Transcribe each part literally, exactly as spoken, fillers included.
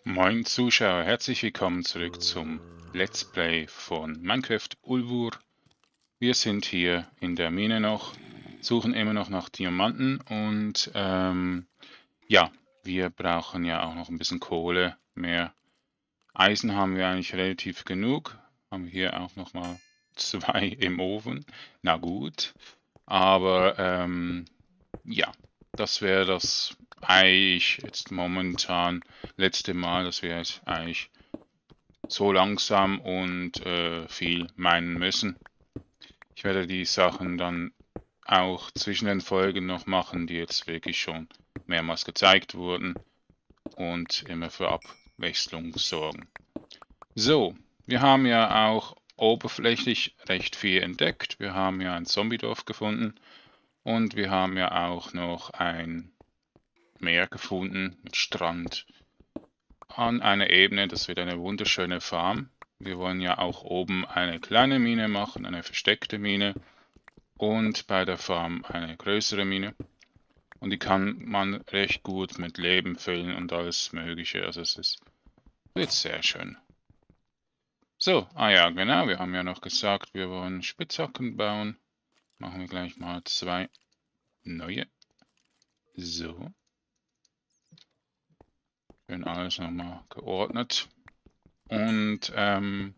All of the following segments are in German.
Moin Zuschauer, herzlich willkommen zurück zum Let's Play von Minecraft Ulvur. Wir sind hier in der Mine noch, suchen immer noch nach Diamanten und ähm, ja, wir brauchen ja auch noch ein bisschen Kohle. Mehr Eisen haben wir eigentlich relativ genug. Haben wir hier auch noch mal zwei im Ofen. Na gut, aber ähm, ja, das wäre das eigentlich jetzt momentan letzte Mal, dass wir jetzt eigentlich so langsam und äh, viel meinen müssen. Ich werde die Sachen dann auch zwischen den Folgen noch machen, die jetzt wirklich schon mehrmals gezeigt wurden und immer für Abwechslung sorgen. So, wir haben ja auch oberflächlich recht viel entdeckt. Wir haben ja ein Zombiedorf gefunden und wir haben ja auch noch ein Meer gefunden mit Strand an einer Ebene. Das wird eine wunderschöne Farm. Wir wollen ja auch oben eine kleine Mine machen, eine versteckte Mine und bei der Farm eine größere Mine. Und die kann man recht gut mit Leben füllen und alles Mögliche. Also es ist, wird sehr schön. So, ah ja, genau, wir haben ja noch gesagt, wir wollen Spitzhacken bauen. Machen wir gleich mal zwei neue. So. Schön alles nochmal geordnet. Und ähm,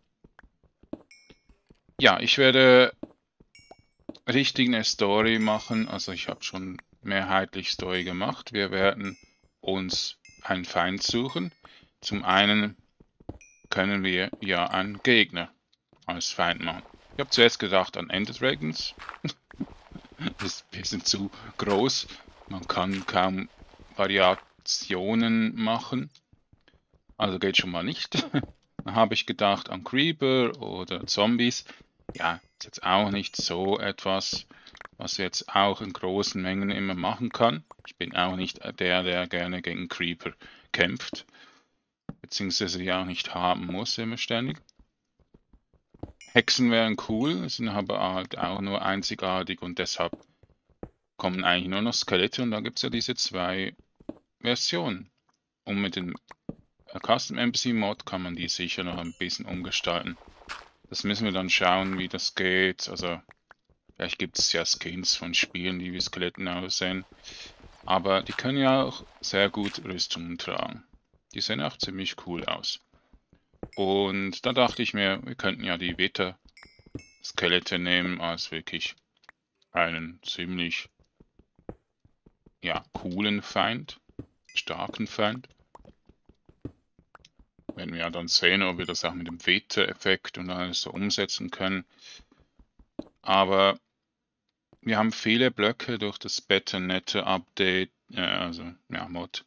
ja, ich werde richtig eine Story machen. Also ich habe schon mehrheitlich Story gemacht. Wir werden uns einen Feind suchen. Zum einen können wir ja einen Gegner als Feind machen. Ich habe zuerst gedacht an Ender Dragons. Das ist ein bisschen zu groß. Man kann kaum Variationen machen. Also geht schon mal nicht. Dann habe ich gedacht an Creeper oder Zombies. Ja, ist jetzt auch nicht so etwas, was jetzt auch in großen Mengen immer machen kann. Ich bin auch nicht der, der gerne gegen Creeper kämpft. Beziehungsweise die auch nicht haben muss immer ständig. Hexen wären cool, sind aber halt auch nur einzigartig und deshalb kommen eigentlich nur noch Skelette und da gibt es ja diese zwei Versionen. Und mit dem Custom N P C Mod kann man die sicher noch ein bisschen umgestalten. Das müssen wir dann schauen, wie das geht. Also, vielleicht gibt es ja Skins von Spielen, die wie Skeletten aussehen. Aber die können ja auch sehr gut Rüstungen tragen. Die sehen auch ziemlich cool aus. Und da dachte ich mir, wir könnten ja die Wither-Skelette nehmen als wirklich einen ziemlich, ja, coolen Feind. Starken Feind. Werden wir ja dann sehen, ob wir das auch mit dem Wither-Effekt und alles so umsetzen können. Aber wir haben viele Blöcke durch das Better Netter Update, äh, also ja, Mod.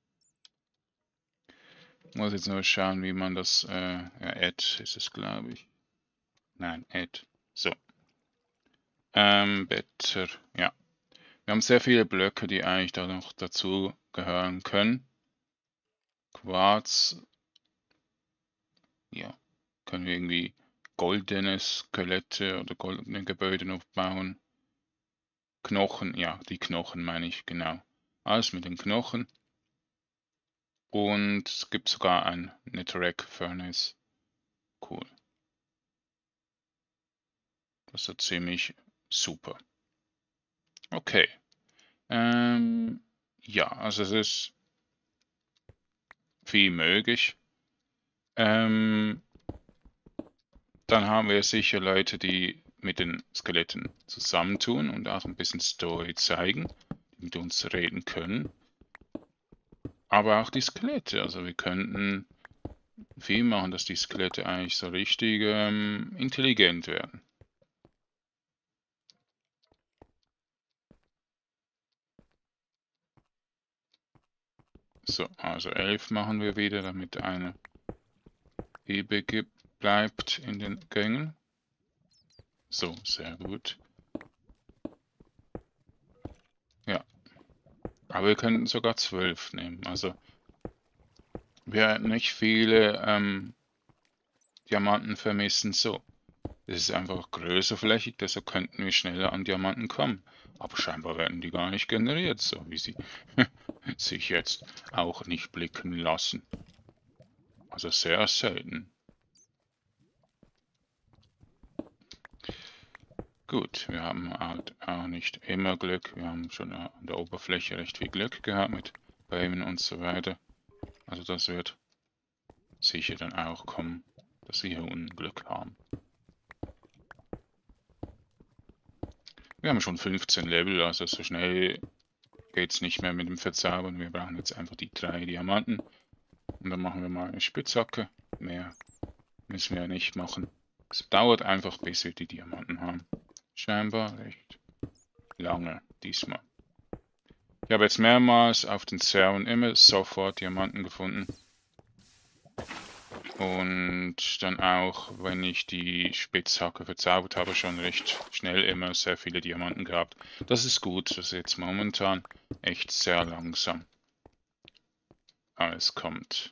Ich muss jetzt nur schauen, wie man das, äh, ja, Add ist es, glaube ich. Nein, Add. So. Ähm, Better, ja. Wir haben sehr viele Blöcke, die eigentlich da noch dazu gehören können. Quarz. Ja. Können wir irgendwie goldene Skelette oder goldene Gebäude noch bauen. Knochen, ja, die Knochen meine ich, genau. Alles mit den Knochen. Und es gibt sogar ein Netherrack Furnace. Cool. Das ist ziemlich super. Okay. Ähm, ja, also es ist viel möglich. Ähm, dann haben wir sicher Leute, die mit den Skeletten zusammentun und auch ein bisschen Story zeigen, die mit uns reden können. Aber auch die Skelette, also wir könnten viel machen, dass die Skelette eigentlich so richtig ähm, intelligent werden. So, also elf machen wir wieder, damit eine übrig bleibt in den Gängen. So, sehr gut. Ja, aber wir könnten sogar zwölf nehmen. Also wir werden nicht viele ähm, Diamanten vermissen. So, es ist einfach größerflächig, deshalb könnten wir schneller an Diamanten kommen. Aber scheinbar werden die gar nicht generiert, so wie sie sich jetzt auch nicht blicken lassen. Also sehr selten. Gut, wir haben halt auch nicht immer Glück. Wir haben schon an der Oberfläche recht viel Glück gehabt mit Bäumen und so weiter. Also das wird sicher dann auch kommen, dass wir hier unten Glück haben. Wir haben schon fünfzehn Level, also so schnell geht es nicht mehr mit dem Verzaubern. Wir brauchen jetzt einfach die drei Diamanten. Und dann machen wir mal eine Spitzhacke. Mehr müssen wir ja nicht machen. Es dauert einfach, bis wir die Diamanten haben. Scheinbar recht lange diesmal. Ich habe jetzt mehrmals auf den Servern immer sofort Diamanten gefunden. Und dann auch, wenn ich die Spitzhacke verzaubert habe, schon recht schnell immer sehr viele Diamanten gehabt. Das ist gut, das ist jetzt momentan echt sehr langsam. Alles kommt.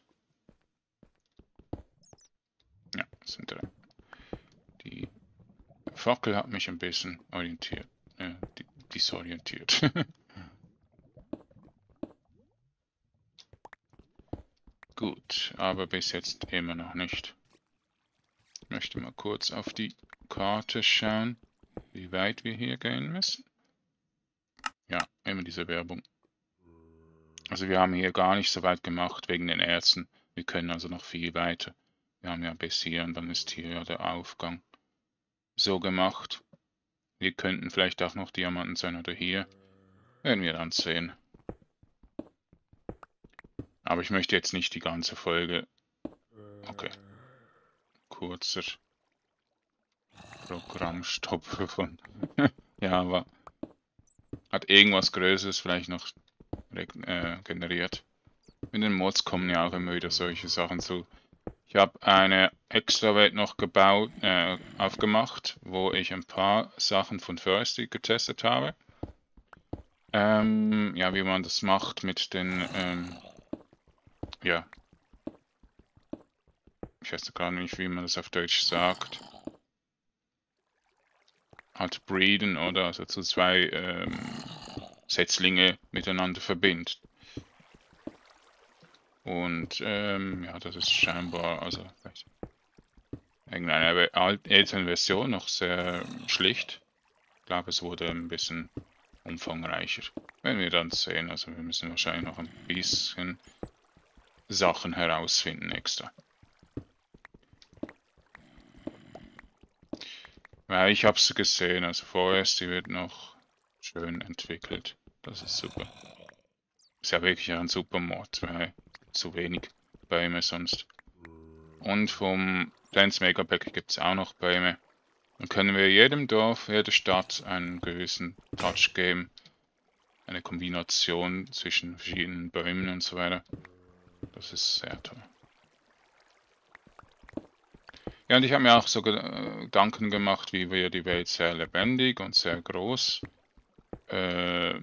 Ja, das sind drei. Die Fackel hat mich ein bisschen orientiert, äh, disorientiert. Gut, aber bis jetzt immer noch nicht. Ich möchte mal kurz auf die Karte schauen, wie weit wir hier gehen müssen. Ja, immer diese Werbung. Also wir haben hier gar nicht so weit gemacht wegen den Erzen. Wir können also noch viel weiter. Wir haben ja bis hier und dann ist hier ja der Aufgang so gemacht. Wir könnten vielleicht auch noch Diamanten sein oder hier. Werden wir dann sehen. Aber ich möchte jetzt nicht die ganze Folge. Okay. Kurzer Programmstopp von Java. Hat irgendwas Größeres vielleicht noch äh, generiert. In den Mods kommen ja auch immer wieder solche Sachen zu. Ich habe eine extra Welt noch gebaut, äh, aufgemacht, wo ich ein paar Sachen von Thirsty getestet habe. Ähm, ja, wie man das macht mit den, ähm, ja, ich weiß gar nicht, wie man das auf Deutsch sagt. Halt breeden, oder? Also zu zwei ähm, Setzlinge miteinander verbindet. Und ähm, ja, das ist scheinbar, also vielleicht irgendeine älteren Version noch sehr schlicht. Ich glaube, es wurde ein bisschen umfangreicher. Werden wir dann sehen, also wir müssen wahrscheinlich noch ein bisschen Sachen herausfinden extra. Ja, ich habe es gesehen, also vorerst, die wird noch schön entwickelt. Das ist super. Ist ja wirklich ein super Mod, weil zu wenig Bäume sonst. Und vom Dance Maker Pack gibt es auch noch Bäume. Dann können wir jedem Dorf, jeder Stadt einen gewissen Touch geben. Eine Kombination zwischen verschiedenen Bäumen und so weiter. Das ist sehr toll. Ja, und ich habe mir auch so Gedanken gemacht, wie wir die Welt sehr lebendig und sehr groß äh,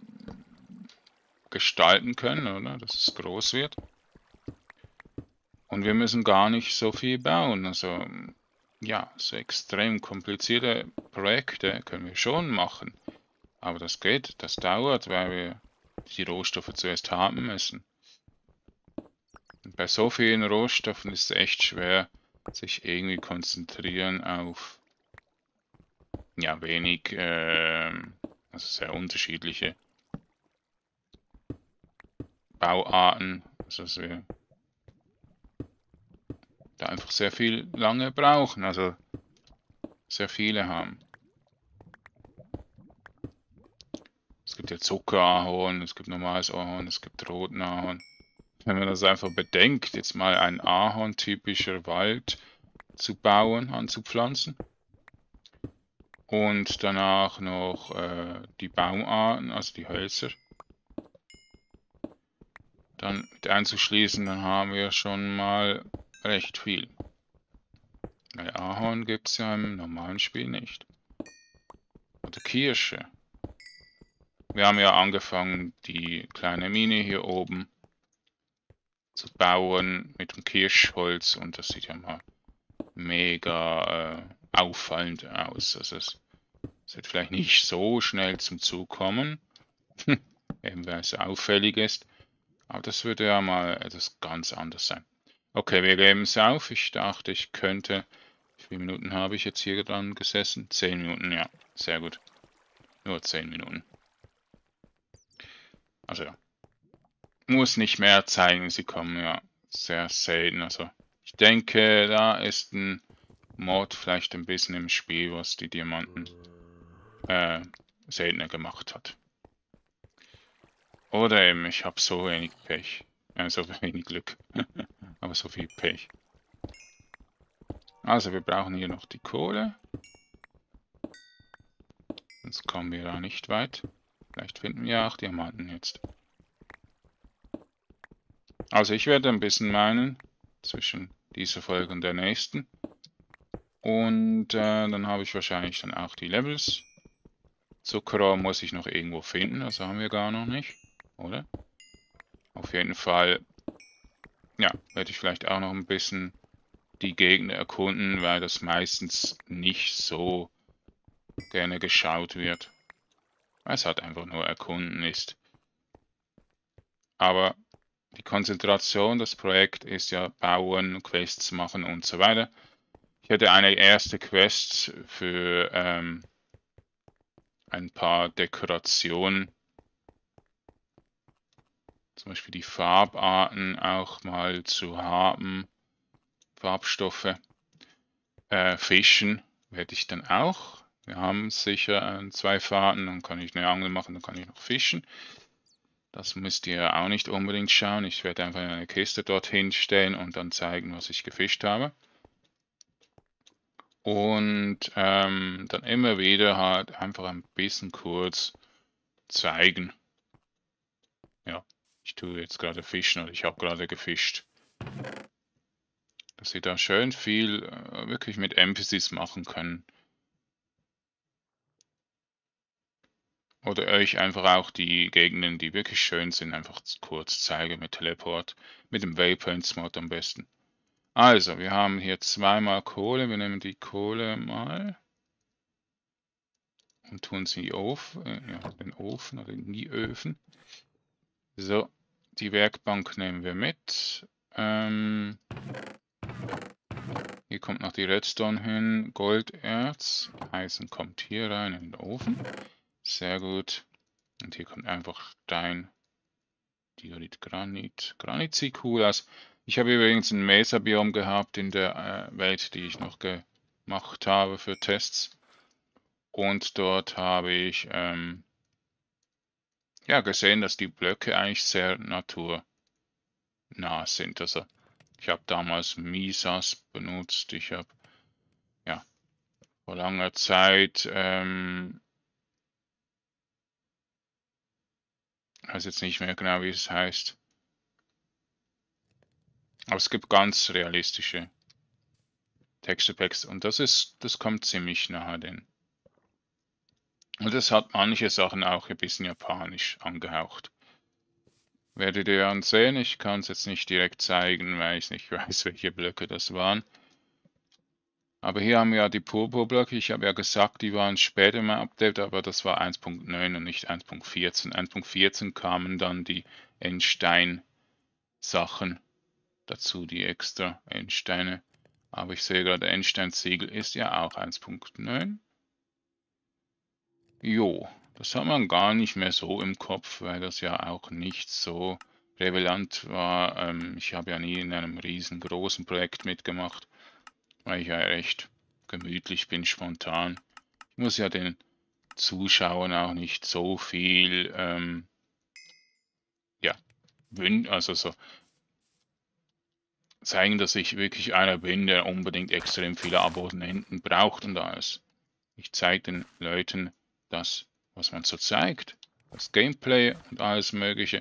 gestalten können, oder? Dass es groß wird. Und wir müssen gar nicht so viel bauen. Also, ja, so extrem komplizierte Projekte können wir schon machen. Aber das geht, das dauert, weil wir die Rohstoffe zuerst haben müssen. Und bei so vielen Rohstoffen ist es echt schwer, sich irgendwie konzentrieren auf ja wenig, äh, also sehr unterschiedliche Bauarten, also dass wir da einfach sehr viel lange brauchen, also sehr viele haben. Es gibt ja Zuckerahorn, es gibt normales Ahorn, es gibt roten Ahorn. Wenn man das einfach bedenkt, jetzt mal ein Ahorn-typischer Wald zu bauen, anzupflanzen. Und danach noch äh, die Baumarten, also die Hölzer. Dann mit einzuschließen, dann haben wir schon mal recht viel. Weil Ahorn gibt es ja im normalen Spiel nicht. Oder Kirsche. Wir haben ja angefangen, die kleine Mine hier oben zu bauen mit dem Kirschholz und das sieht ja mal mega äh, auffallend aus. Also es, es wird vielleicht nicht so schnell zum Zug kommen, eben weil es auffällig ist, aber das würde ja mal etwas ganz anderes sein. Okay, wir geben es auf. Ich dachte, ich könnte... Wie viele Minuten habe ich jetzt hier dran gesessen? Zehn Minuten, ja. Sehr gut. Nur zehn Minuten. Also ja. Muss nicht mehr zeigen, sie kommen ja sehr selten. Also ich denke, da ist ein Mod vielleicht ein bisschen im Spiel, was die Diamanten äh, seltener gemacht hat. Oder eben, ich habe so wenig Pech. Äh, so wenig Glück. Aber so viel Pech. Also wir brauchen hier noch die Kohle. Sonst kommen wir da nicht weit. Vielleicht finden wir auch Diamanten jetzt. Also ich werde ein bisschen meinen. Zwischen dieser Folge und der nächsten. Und äh, dann habe ich wahrscheinlich dann auch die Levels. Zuckerrohr muss ich noch irgendwo finden, das haben wir gar noch nicht, oder? Auf jeden Fall, ja, werde ich vielleicht auch noch ein bisschen die Gegend erkunden, weil das meistens nicht so gerne geschaut wird. Weil es halt einfach nur erkunden ist. Aber die Konzentration des Projekts ist ja bauen, Quests machen und so weiter. Ich hätte eine erste Quest für ähm, ein paar Dekorationen, zum Beispiel die Farbarten auch mal zu haben, Farbstoffe. Äh, Fischen werde ich dann auch. Wir haben sicher äh, zwei Fahrten, dann kann ich eine Angel machen, dann kann ich noch fischen. Das müsst ihr auch nicht unbedingt schauen. Ich werde einfach eine Kiste dorthin stellen und dann zeigen, was ich gefischt habe. Und ähm, dann immer wieder halt einfach ein bisschen kurz zeigen. Ja, ich tue jetzt gerade fischen oder ich habe gerade gefischt. Dass sie da schön viel äh, wirklich mit Emphasis machen können. Oder euch einfach auch die Gegenden, die wirklich schön sind, einfach kurz zeigen mit Teleport. Mit dem Waypoints-Mod am besten. Also, wir haben hier zweimal Kohle. Wir nehmen die Kohle mal und tun sie auf, äh, ja, den Ofen oder in die Öfen. So, die Werkbank nehmen wir mit. Ähm, hier kommt noch die Redstone hin. Golderz. Eisen kommt hier rein in den Ofen. Sehr gut. Und hier kommt einfach Stein. Diorit, Granit. Granit sieht cool aus. Ich habe übrigens ein Mesa-Biom gehabt in der äh, Welt, die ich noch gemacht habe für Tests. Und dort habe ich ähm, ja, gesehen, dass die Blöcke eigentlich sehr naturnah sind. Also ich habe damals Misas benutzt. Ich habe ja vor langer Zeit, ähm, ich weiß jetzt nicht mehr genau, wie es heißt. Aber es gibt ganz realistische Texture Packs und das ist, das kommt ziemlich nahe den. Und das hat manche Sachen auch ein bisschen japanisch angehaucht. Werdet ihr dann sehen, ich kann es jetzt nicht direkt zeigen, weil ich nicht weiß, welche Blöcke das waren. Aber hier haben wir ja die Purpurblöcke. Ich habe ja gesagt, die waren später im Update, aber das war eins Punkt neun und nicht eins Punkt vierzehn. eins Punkt vierzehn kamen dann die Endstein-Sachen dazu, die extra Endsteine. Aber ich sehe gerade, Endstein-Siegel ist ja auch eins Punkt neun. Jo, das hat man gar nicht mehr so im Kopf, weil das ja auch nicht so relevant war. Ähm, ich habe ja nie in einem riesengroßen Projekt mitgemacht, weil ich ja recht gemütlich bin, spontan. Ich muss ja den Zuschauern auch nicht so viel, ähm, ja, also so zeigen, dass ich wirklich einer bin, der unbedingt extrem viele Abonnenten braucht und alles. Ich zeige den Leuten das, was man so zeigt, das Gameplay und alles Mögliche.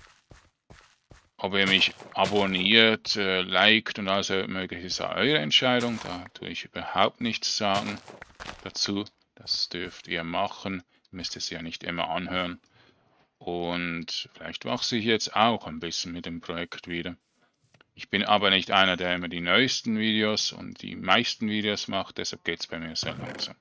Ob ihr mich abonniert, äh, liked und alles Mögliche ist eure Entscheidung. Da tue ich überhaupt nichts sagen dazu. Das dürft ihr machen. Ihr müsst es ja nicht immer anhören. Und vielleicht wachse ich jetzt auch ein bisschen mit dem Projekt wieder. Ich bin aber nicht einer, der immer die neuesten Videos und die meisten Videos macht, deshalb geht es bei mir sehr langsam.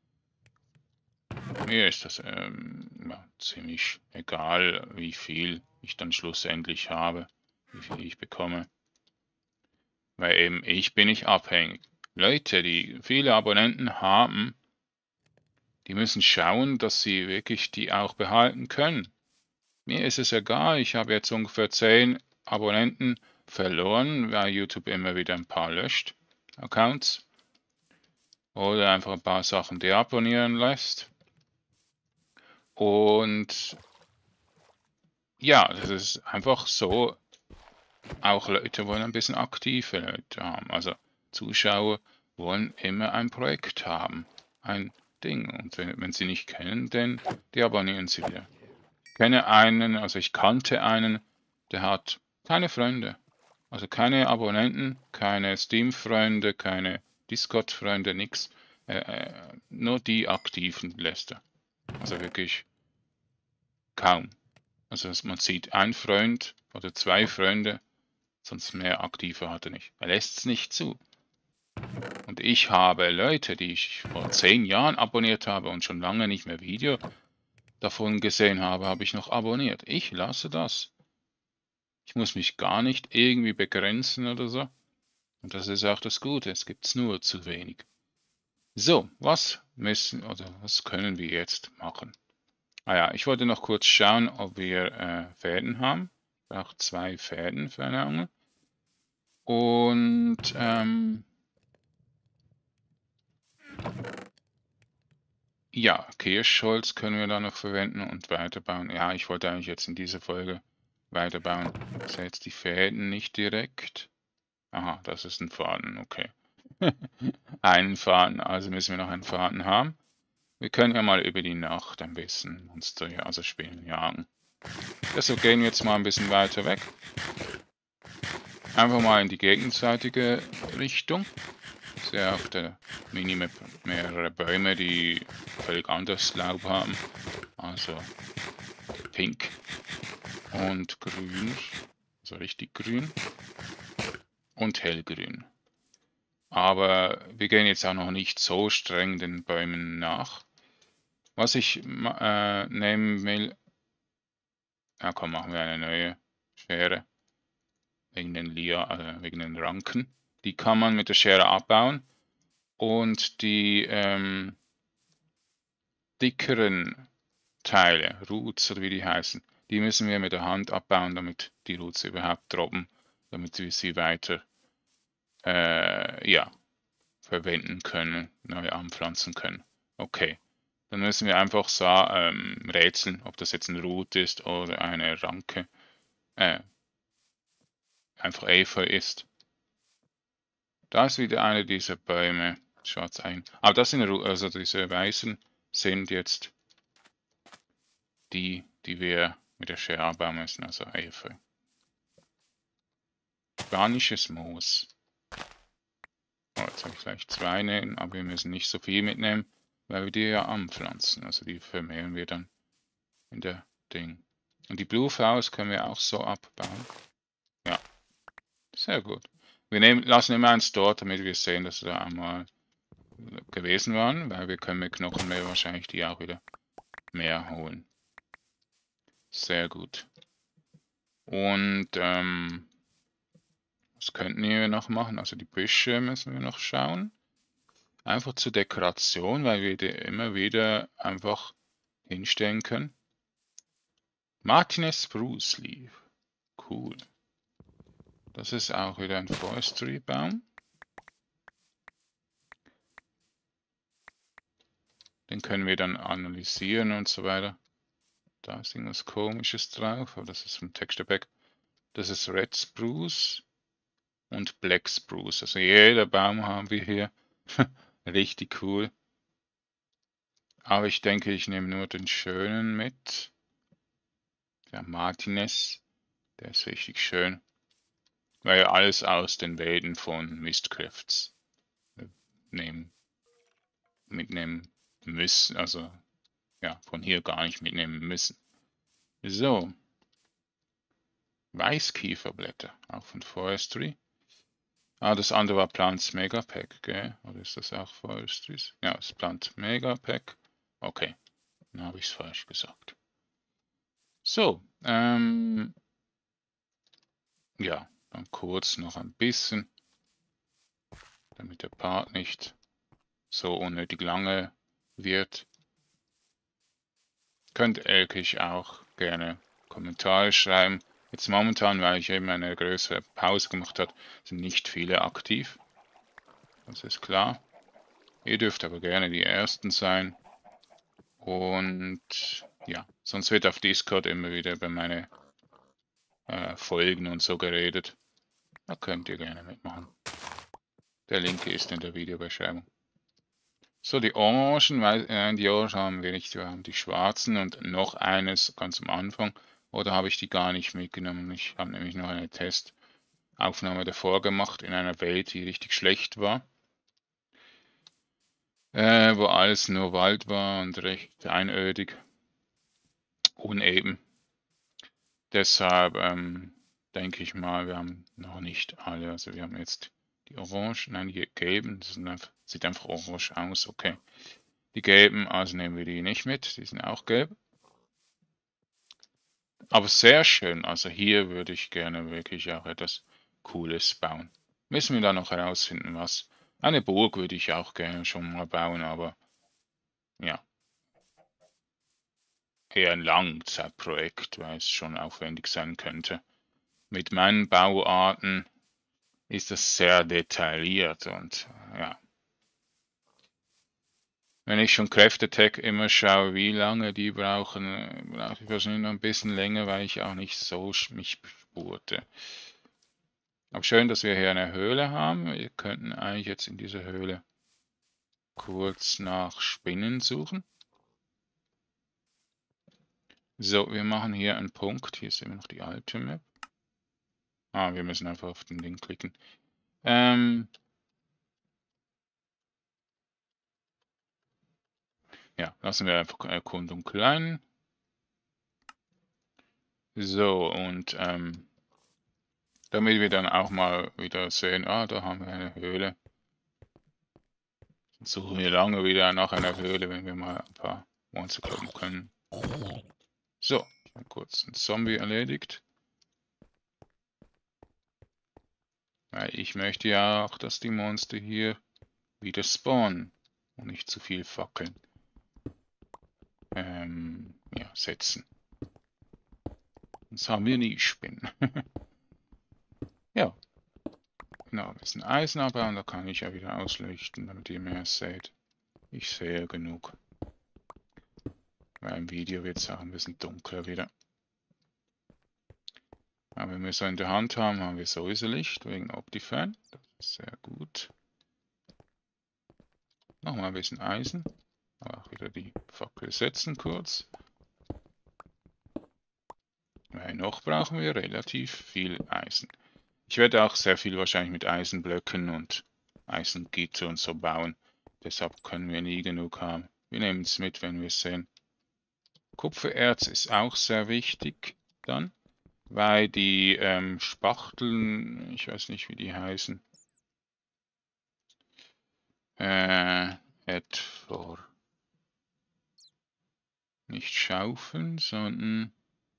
Mir ist das ähm, ja, ziemlich egal, wie viel ich dann schlussendlich habe, wie viel ich bekomme. Weil eben ich bin nicht abhängig. Leute, die viele Abonnenten haben, die müssen schauen, dass sie wirklich die auch behalten können. Mir ist es egal, ich habe jetzt ungefähr zehn Abonnenten verloren, weil YouTube immer wieder ein paar löscht, Accounts. Oder einfach ein paar Sachen deabonnieren lässt. Und ja, das ist einfach so, auch Leute wollen ein bisschen aktive Leute haben. Also Zuschauer wollen immer ein Projekt haben, ein Ding. Und wenn, wenn sie nicht kennen, dann deabonnieren sie wieder. Ich kenne einen, also ich kannte einen, der hat keine Freunde. Also keine Abonnenten, keine Steam-Freunde, keine Discord-Freunde, nix. Äh, äh, nur die Aktiven lässt er. Also wirklich kaum. Also man sieht ein Freund oder zwei Freunde, sonst mehr Aktive hat er nicht. Er lässt es nicht zu. Und ich habe Leute, die ich vor zehn Jahren abonniert habe und schon lange nicht mehr Video davon gesehen habe, habe ich noch abonniert. Ich lasse das. Ich muss mich gar nicht irgendwie begrenzen oder so. Und das ist auch das Gute, es gibt nur zu wenig. So, was müssen oder was können wir jetzt machen? Ah ja, ich wollte noch kurz schauen, ob wir äh, Fäden haben. Ich brauche zwei Fäden für eine Angel. Und ähm, ja, Kirschholz können wir da noch verwenden und weiterbauen. Ja, ich wollte eigentlich jetzt in dieser Folge weiterbauen. Ich sehe jetzt die Fäden nicht direkt. Aha, das ist ein Faden, okay. Einen Faden, also müssen wir noch einen Faden haben. Wir können ja mal über die Nacht ein bisschen Monster, also spielen, jagen. Deshalb gehen wir jetzt mal ein bisschen weiter weg. Einfach mal in die gegenseitige Richtung. Ich sehe auf der Minimap mehrere Bäume, die völlig anderes Laub haben. Also pink und grün, also richtig grün und hellgrün. Aber wir gehen jetzt auch noch nicht so streng den Bäumen nach. Was ich äh, nehmen will, ja komm, machen wir eine neue Schere. Wegen den Lia, äh, wegen den Ranken. Die kann man mit der Schere abbauen. Und die ähm, dickeren Teile, Roots oder wie die heißen, die müssen wir mit der Hand abbauen, damit die Roots überhaupt droppen, damit wir sie weiter äh, ja, verwenden können, neu anpflanzen können. Okay, dann müssen wir einfach so, ähm, rätseln, ob das jetzt ein Root ist oder eine Ranke, äh, einfach Efeu ist. Da ist wieder einer dieser Bäume, schwarz ein. Aber das sind, also diese weißen sind jetzt die, die wir mit der Schere abbauen müssen, also Efeu. Spanisches Moos. Oh, jetzt habe ich vielleicht zwei nehmen, aber wir müssen nicht so viel mitnehmen, weil wir die ja anpflanzen. Also die vermehren wir dann in der Ding. Und die Blue Flowers können wir auch so abbauen. Ja, sehr gut. Wir nehmen, lassen immer eins dort, damit wir sehen, dass wir da einmal gewesen waren, weil wir können mit Knochenmehl wahrscheinlich die auch wieder mehr holen. Sehr gut. Und ähm, was könnten wir noch machen? Also die Büsche müssen wir noch schauen. Einfach zur Dekoration, weil wir die immer wieder einfach hinstellen können. Martinez Spruce Leaf. Cool. Das ist auch wieder ein Forestry-Baum. Den können wir dann analysieren und so weiter. Da ist irgendwas Komisches drauf, aber das ist vom Texture Pack. Das ist Red Spruce und Black Spruce. Also jeder Baum haben wir hier. Richtig cool. Aber ich denke, ich nehme nur den schönen mit. Der Martinez. Der ist richtig schön. Weil wir alles aus den Wäldern von Mistcrafts nehmen, mitnehmen müssen. Also ja, von hier gar nicht mitnehmen müssen. So. Weißkieferblätter, auch von Forestry. Ah, das andere war Plants Megapack, gell? Oder ist das auch Forestries? Ja, das Plant Megapack. Okay, dann habe ich es falsch gesagt. So, ähm, ja, dann kurz noch ein bisschen damit der Part nicht so unnötig lange wird. Könnt Elkisch auch gerne Kommentare schreiben. Jetzt momentan, weil ich eben eine größere Pause gemacht habe, sind nicht viele aktiv. Das ist klar. Ihr dürft aber gerne die Ersten sein. Und ja, sonst wird auf Discord immer wieder über meine äh, Folgen und so geredet. Da könnt ihr gerne mitmachen. Der Link ist in der Videobeschreibung. So, die Orangen, weil äh, die Orangen haben wir nicht, wir haben die schwarzen und noch eines ganz am Anfang. Oder habe ich die gar nicht mitgenommen? Ich habe nämlich noch eine Testaufnahme davor gemacht in einer Welt, die richtig schlecht war. Äh, wo alles nur Wald war und recht einödig, uneben. Deshalb ähm, denke ich mal, wir haben noch nicht alle. Also wir haben jetzt die Orange, nein, die gelben, das einfach, sieht einfach orange aus, okay. Die gelben, also nehmen wir die nicht mit, die sind auch gelb. Aber sehr schön, also hier würde ich gerne wirklich auch etwas Cooles bauen. Müssen wir da noch herausfinden, was. Eine Burg würde ich auch gerne schon mal bauen, aber ja, eher ein Langzeitprojekt, weil es schon aufwendig sein könnte. Mit meinen Bauarten ist das sehr detailliert und ja. Wenn ich schon Kräftetech immer schaue, wie lange die brauchen, brauche ich wahrscheinlich noch ein bisschen länger, weil ich auch nicht so mich spurte. Aber schön, dass wir hier eine Höhle haben. Wir könnten eigentlich jetzt in dieser Höhle kurz nach Spinnen suchen. So, wir machen hier einen Punkt. Hier ist immer noch die alte Map. Ah, wir müssen einfach auf den Link klicken. Ähm, ja, lassen wir einfach Erkundung klein. So, und ähm, damit wir dann auch mal wieder sehen, ah, da haben wir eine Höhle. Dann suchen wir lange wieder nach einer Höhle, wenn wir mal ein paar Monster kloppen können. So, kurz einen Zombie erledigt. Weil ich möchte ja auch, dass die Monster hier wieder spawnen und nicht zu viel Fackeln ähm, ja, setzen. Sonst haben wir nie Spinnen. Ja, genau, ein bisschen Eisen abbauen, da kann ich ja wieder ausleuchten, damit ihr mehr seht. Ich sehe genug. Weil im Video wird es auch ein bisschen dunkler wieder. Aber wenn wir es so in der Hand haben, haben wir sowieso Licht wegen Optifan. Das ist sehr gut. Nochmal ein bisschen Eisen. Aber auch wieder die Fackel setzen kurz. Weil noch brauchen wir relativ viel Eisen. Ich werde auch sehr viel wahrscheinlich mit Eisenblöcken und Eisengitter und so bauen. Deshalb können wir nie genug haben. Wir nehmen es mit, wenn wir es sehen. Kupfererz ist auch sehr wichtig dann, weil die ähm, Spachteln, ich weiß nicht wie die heißen, äh, etwa nicht schaufeln, sondern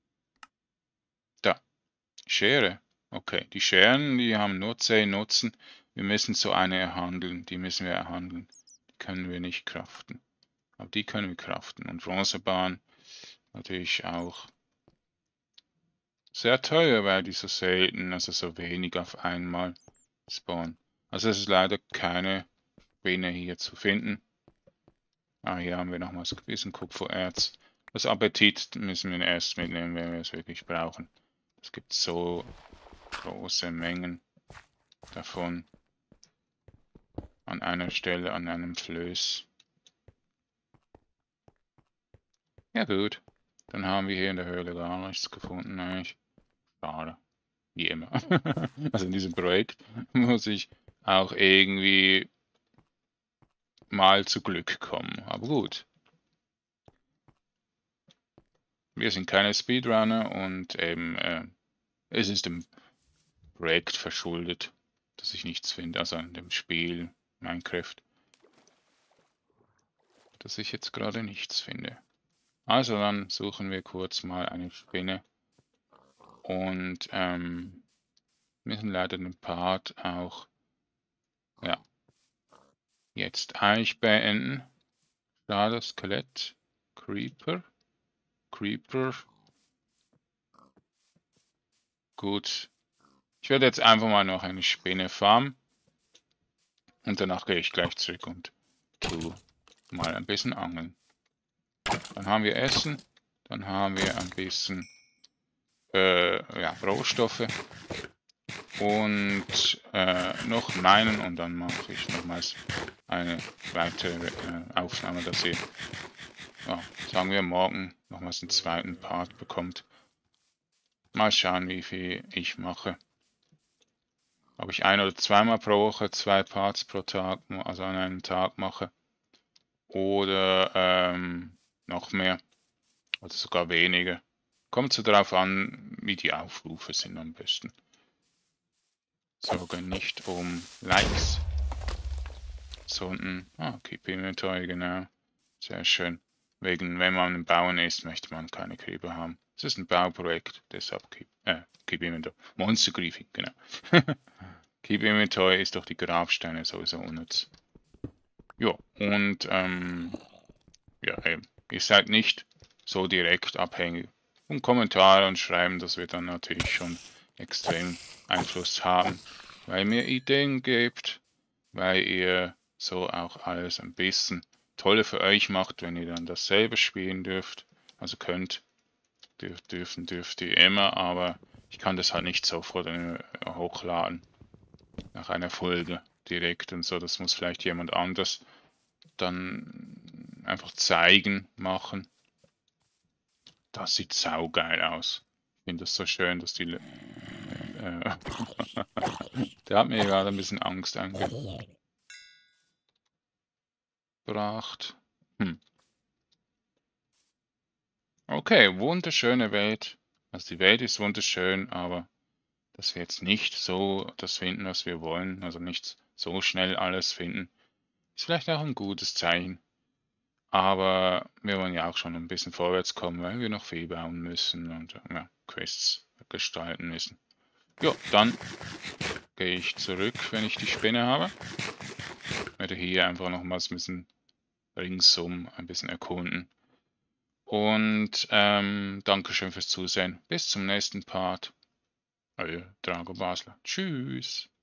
da, Schere. Okay, die Scheren, die haben nur zehn Nutzen. Wir müssen so eine erhandeln, die müssen wir erhandeln. Die können wir nicht craften. Aber die können wir craften. Und Bronzebahn natürlich auch sehr teuer, weil die so selten, also so wenig auf einmal spawnen. Also es ist leider keine Spinne hier zu finden. Ah, hier haben wir nochmals ein bisschen Kupfererz. Das Appetit müssen wir erst mitnehmen, wenn wir es wirklich brauchen. Es gibt so große Mengen davon an einer Stelle, an einem Flöß. Ja gut, dann haben wir hier in der Höhle gar nichts gefunden eigentlich. Schade, wie immer. Also in diesem Projekt muss ich auch irgendwie mal zu Glück kommen, aber gut. Wir sind keine Speedrunner und eben äh, es ist dem Projekt verschuldet, dass ich nichts finde, also an dem Spiel Minecraft, dass ich jetzt gerade nichts finde. Also dann suchen wir kurz mal eine Spinne und ähm, müssen leider den Part auch ja, Jetzt Eich beenden. Schade, Skelett. Creeper. Creeper. Gut. Ich werde jetzt einfach mal noch eine Spinne farmen. Und danach gehe ich gleich zurück und tu mal ein bisschen angeln. Dann haben wir Essen. Dann haben wir ein bisschen äh, ja, Rohstoffe. Und äh, noch meinen. Und dann mache ich nochmals eine weitere äh, Aufnahme, dass ihr, ja, sagen wir morgen, nochmals einen zweiten Part bekommt. Mal schauen, wie viel ich mache. Ob ich ein- oder zweimal pro Woche zwei Parts pro Tag, also an einem Tag mache. Oder ähm, noch mehr. Oder sogar weniger. Kommt so darauf an, wie die Aufrufe sind am besten. Sorge nicht um Likes, sondern, ah, Keep Inventory, genau. Sehr schön. Wegen, wenn man ein Bauen ist, möchte man keine Creeper haben. Es ist ein Bauprojekt, deshalb Keep, äh, Keep Inventory. Monster Griefing, genau. Keep Inventory ist doch die Grabsteine sowieso unnütz. Ja, und ähm, ja, eben. Ihr seid nicht so direkt abhängig von Kommentaren und Schreiben, das wird dann natürlich schon extrem Einfluss haben, weil ihr mir Ideen gebt, weil ihr so auch alles ein bisschen toller für euch macht, wenn ihr dann dasselbe spielen dürft, also könnt, dürf, dürfen dürft ihr immer, aber ich kann das halt nicht sofort hochladen nach einer Folge direkt und so, das muss vielleicht jemand anders dann einfach zeigen, machen. Das sieht saugeil aus. Ich finde das so schön, dass die... Äh, der hat mir gerade ein bisschen Angst angebracht. Hm. Okay, wunderschöne Welt. Also die Welt ist wunderschön, aber dass wir jetzt nicht so das finden, was wir wollen, also nicht so schnell alles finden, ist vielleicht auch ein gutes Zeichen. Aber wir wollen ja auch schon ein bisschen vorwärts kommen, weil wir noch viel bauen müssen und ja, Quests gestalten müssen. Ja, dann gehe ich zurück, wenn ich die Spinne habe. Werde hier einfach nochmals ein bisschen ringsum ein bisschen erkunden. Und ähm, Dankeschön fürs Zusehen. Bis zum nächsten Part. Euer Drago Basler. Tschüss.